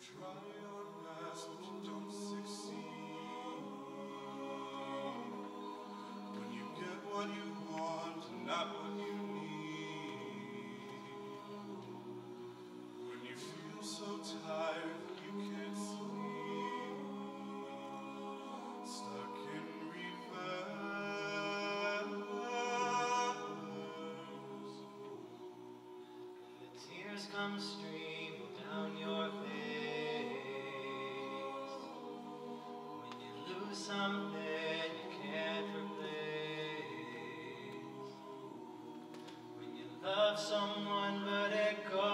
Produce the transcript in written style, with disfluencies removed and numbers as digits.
try your best, but you don't succeed. When you get what you want and not what you need. When you feel so tired that you can't sleep. Stuck in reverse. The tears come streaming down your face. When you lose something you can't replace. When you love someone but it goes